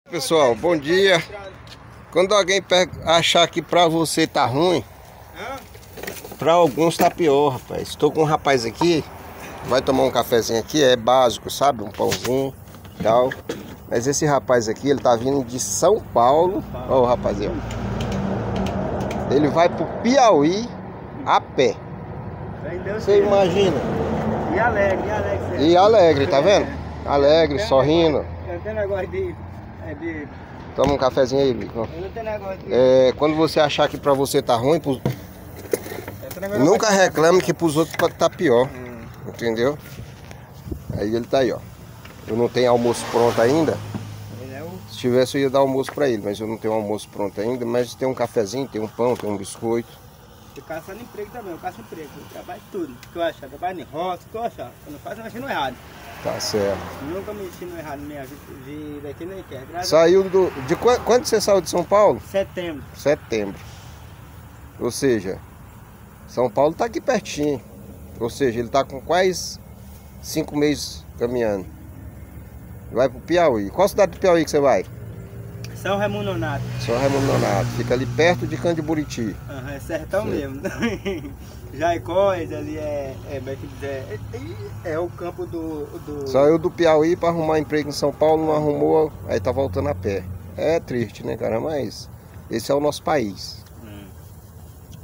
Pessoal, bom dia. Quando alguém achar que pra você tá ruim, pra alguns tá pior, rapaz. Estou com um rapaz aqui, vai tomar um cafezinho aqui, é básico, sabe? Um pãozinho e tal. Mas esse rapaz aqui, ele tá vindo de São Paulo. Ó o rapaz aí, ó. Ele vai pro Piauí a pé. Você imagina? E alegre. E alegre, tá vendo? Alegre, sorrindo. Eu não tenho negócio de... Toma um cafezinho aí, Bico. Eu não tenho negócio de... Quando você achar que pra você tá ruim, nunca reclame que pros outros tá pior. Entendeu? Aí ele tá aí, ó. Eu não tenho almoço pronto ainda. Se tivesse eu ia dar almoço pra ele, mas eu não tenho almoço pronto ainda. Mas tem um cafezinho, tem um pão, tem um biscoito. Eu caçando emprego também, eu caço emprego. Eu trabalho de tudo. O que eu achar? Trabalho em roça, o que eu achar. Eu não faço mexendo errado. Tá certo. Nunca me ensino errado na minha vida aqui, nem quer. Saiu de quando você saiu de São Paulo? Setembro. Setembro. Ou seja, São Paulo tá aqui pertinho. Ou seja, ele tá com quase 5 meses caminhando. Vai pro Piauí. Qual cidade do Piauí que você vai? São Raimundo Nonato. São Raimundo Nonato. Fica ali perto de Candiburiti. É sertão mesmo. Jaicóis, ali é o campo do... Saiu do Piauí para arrumar emprego em São Paulo, não arrumou, aí tá voltando a pé. É triste, né, cara? Mas esse é o nosso país.